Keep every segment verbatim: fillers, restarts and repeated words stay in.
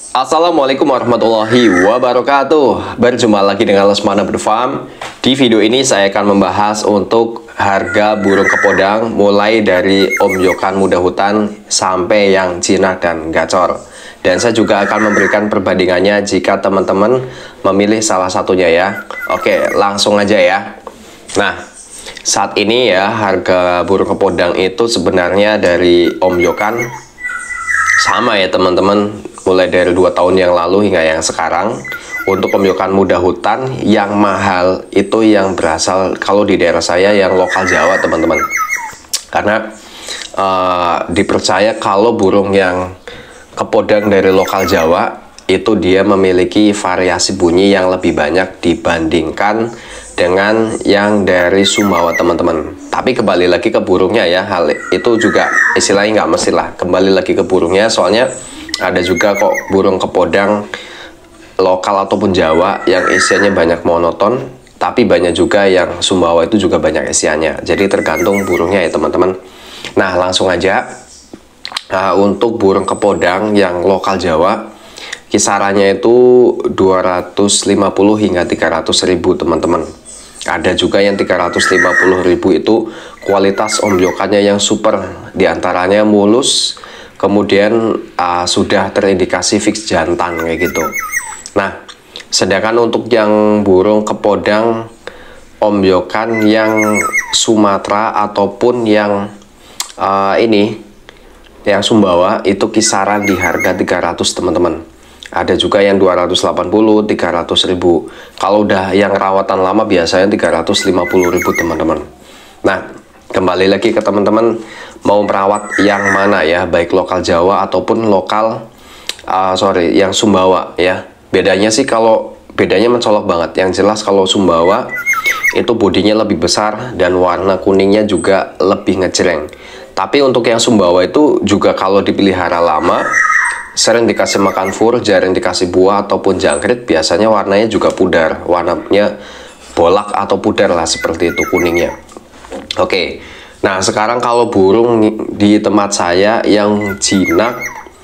Assalamualaikum warahmatullahi wabarakatuh. Berjumpa lagi dengan Lesmana Berfarm. Di video ini saya akan membahas untuk harga burung kepodang mulai dari ombyokan muda hutan sampai yang jinak dan gacor. Dan saya juga akan memberikan perbandingannya jika teman-teman memilih salah satunya ya. Oke, langsung aja ya. Nah, saat ini ya harga burung kepodang itu sebenarnya dari ombyokan sama ya teman-teman, mulai dari dua tahun yang lalu hingga yang sekarang. Untuk ombyokan muda hutan yang mahal itu yang berasal kalau di daerah saya yang lokal Jawa teman-teman, karena uh, dipercaya kalau burung yang kepodang dari lokal Jawa itu dia memiliki variasi bunyi yang lebih banyak dibandingkan dengan yang dari Sumbawa teman-teman. Tapi kembali lagi ke burungnya ya, hal itu juga istilahnya nggak mesti lah, kembali lagi ke burungnya, soalnya ada juga kok burung kepodang lokal ataupun Jawa yang isiannya banyak monoton, tapi banyak juga yang Sumbawa itu juga banyak isiannya. Jadi tergantung burungnya ya teman-teman. Nah langsung aja, nah, untuk burung kepodang yang lokal Jawa kisarannya itu dua ratus lima puluh hingga tiga ratus ribu teman-teman. Ada juga yang tiga ratus lima puluh ribu itu kualitas ombyokannya yang super, diantaranya mulus, kemudian uh, sudah terindikasi fix jantan kayak gitu. Nah, sedangkan untuk yang burung kepodang ombyokan yang Sumatera ataupun yang uh, ini yang Sumbawa itu kisaran di harga tiga ratus teman-teman. Ada juga yang dua ratus delapan puluh, tiga ratus ribu. Kalau udah yang rawatan lama biasanya tiga ratus lima puluh ribu teman-teman. Nah, kembali lagi ke teman-teman mau merawat yang mana ya, baik lokal Jawa ataupun lokal uh, sorry yang Sumbawa ya. Bedanya sih, kalau bedanya mencolok banget. Yang jelas kalau Sumbawa itu bodinya lebih besar dan warna kuningnya juga lebih ngejreng. Tapi untuk yang Sumbawa itu juga kalau dipelihara lama, sering dikasih makan fur, jarang dikasih buah ataupun jangkrik, biasanya warnanya juga pudar, warnanya bolak atau pudar lah seperti itu kuningnya. Oke, nah sekarang kalau burung di tempat saya yang jinak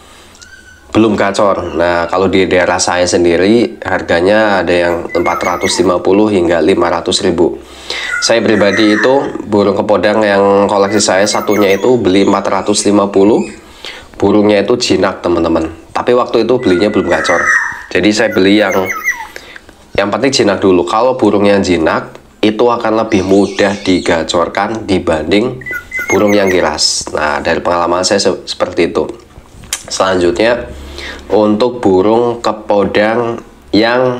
belum gacor, nah kalau di daerah saya sendiri harganya ada yang empat ratus lima puluh hingga lima ratus ribu. Saya pribadi itu burung kepodang yang koleksi saya satunya itu beli empat ratus lima puluh, burungnya itu jinak teman-teman, tapi waktu itu belinya belum gacor, jadi saya beli yang yang penting jinak dulu. Kalau burungnya jinak itu akan lebih mudah digacorkan dibanding burung yang giras. Nah dari pengalaman saya se seperti itu. Selanjutnya untuk burung kepodang yang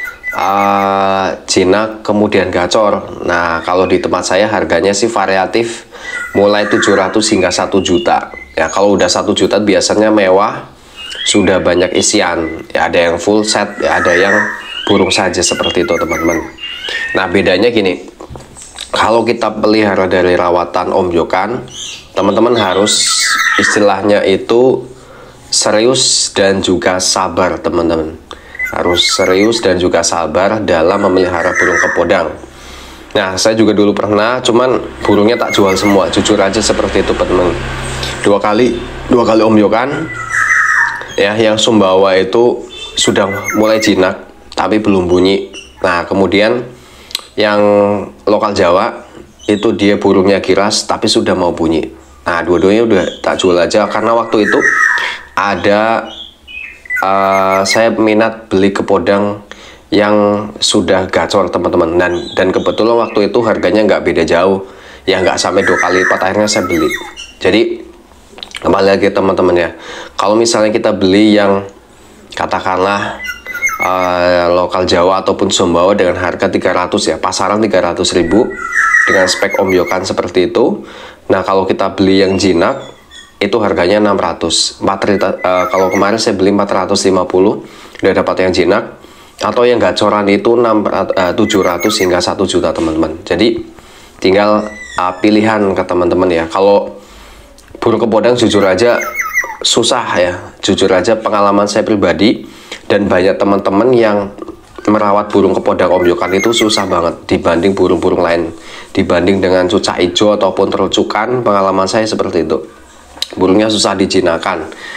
uh, jinak kemudian gacor, nah kalau di tempat saya harganya sih variatif, mulai tujuh ratus hingga satu juta ya. Kalau udah satu juta biasanya mewah, sudah banyak isian ya, ada yang full set ya, ada yang burung saja seperti itu teman-teman. Nah bedanya gini, kalau kita pelihara dari rawatan ombyokan, teman-teman harus istilahnya itu serius dan juga sabar teman-teman. Harus serius dan juga sabar dalam memelihara burung kepodang. Nah saya juga dulu pernah, cuman burungnya tak jual semua, jujur aja seperti itu teman-teman. Dua kali dua kali ombyokan ya, yang Sumbawa itu sudah mulai jinak tapi belum bunyi. Nah kemudian yang lokal Jawa itu dia burungnya giras tapi sudah mau bunyi. Nah dua-duanya udah tak jual aja, karena waktu itu ada uh, saya minat beli kepodang yang sudah gacor teman-teman, dan dan kebetulan waktu itu harganya nggak beda jauh ya, nggak sampai dua kali lipat, akhirnya saya beli. Jadi kembali lagi teman-teman ya, kalau misalnya kita beli yang katakanlah uh, lokal Jawa ataupun Sumbawa dengan harga tiga ratus ya, pasaran tiga ratus ribu dengan spek ombyokan seperti itu. Nah kalau kita beli yang jinak itu harganya enam ratus. Uh, kalau kemarin saya beli empat ratus lima puluh udah dapat yang jinak, atau yang gacoran itu tujuh ratus hingga satu juta teman-teman. Jadi tinggal uh, pilihan ke teman-teman ya. Kalau burung kepodang jujur aja susah ya, jujur aja pengalaman saya pribadi dan banyak teman-teman yang merawat burung kepodang ombyokan itu susah banget dibanding burung-burung lain, dibanding dengan cucak hijau ataupun terucukan. Pengalaman saya seperti itu, burungnya susah dijinakan.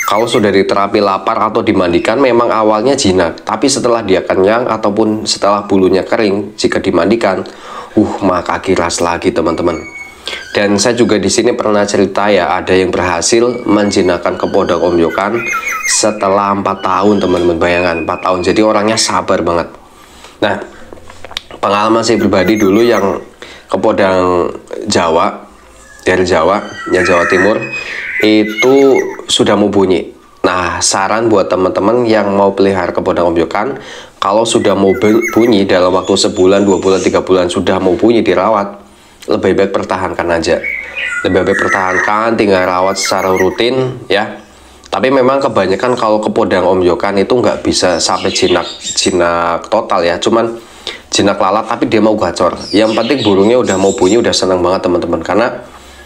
kalau sudah diterapi lapar atau dimandikan memang awalnya jinak, tapi setelah dia kenyang ataupun setelah bulunya kering jika dimandikan, uh maka kiras lagi teman-teman. Dan saya juga di sini pernah cerita ya, ada yang berhasil menjinakkan kepodang Om Yokan setelah empat tahun teman-teman, bayangan empat tahun. Jadi orangnya sabar banget. Nah, pengalaman saya pribadi dulu yang kepodang Jawa, dari Jawa, yang Jawa Timur, itu sudah mau bunyi. Nah, saran buat teman-teman yang mau pelihara kepodang Om Yokan, kalau sudah mau bunyi dalam waktu sebulan, dua bulan, tiga bulan sudah mau bunyi dirawat, lebih baik pertahankan aja. Lebih baik pertahankan, tinggal rawat secara rutin ya. Tapi memang kebanyakan kalau kepodang Om Yokan itu nggak bisa sampai jinak jinak total ya, cuman jinak lalat tapi dia mau gacor. Yang penting burungnya udah mau bunyi, udah senang banget teman-teman. Karena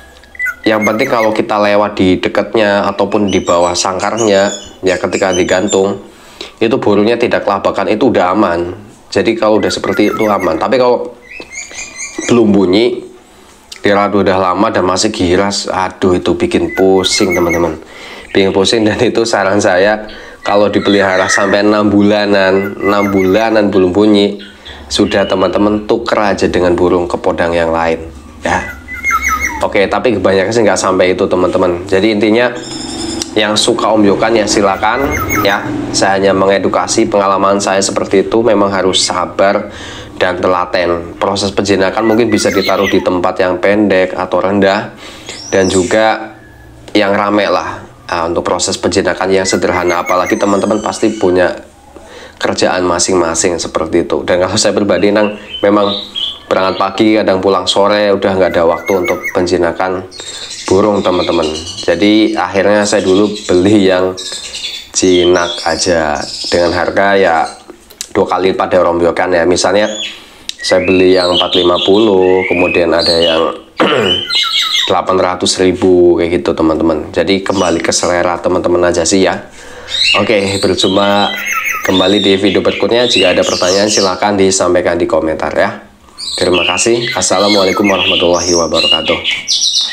yang penting kalau kita lewat di dekatnya ataupun di bawah sangkarnya ya, ketika digantung itu burungnya tidak kelabakan, itu udah aman. Jadi kalau udah seperti itu aman. Tapi kalau belum bunyi, dirawat udah lama dan masih giras, aduh itu bikin pusing teman-teman, bikin pusing. Dan itu saran saya, kalau dipelihara sampai enam bulanan, enam bulanan belum bunyi, sudah teman-teman tuker aja dengan burung kepodang yang lain ya. Oke, tapi kebanyakan sih nggak sampai itu teman-teman. Jadi intinya yang suka Om Yokan ya silakan ya. Saya hanya mengedukasi, pengalaman saya seperti itu, memang harus sabar dan telaten. Proses penjinakan mungkin bisa ditaruh di tempat yang pendek atau rendah, dan juga yang rame lah. Nah, untuk proses penjinakan yang sederhana, apalagi teman-teman pasti punya kerjaan masing-masing seperti itu. Dan kalau saya pribadi nang memang berangkat pagi, kadang pulang sore, udah nggak ada waktu untuk penjinakan burung teman-teman. Jadi akhirnya saya dulu beli yang jinak aja dengan harga ya dua kali lipat dari Om Yokan ya. Misalnya saya beli yang empat ratus lima puluh, kemudian ada yang delapan ratus ribu kayak gitu teman-teman. Jadi kembali ke selera teman-teman aja sih ya. Oke, berjumpa kembali di video berikutnya. Jika ada pertanyaan silahkan disampaikan di komentar ya. Terima kasih. Assalamualaikum warahmatullahi wabarakatuh.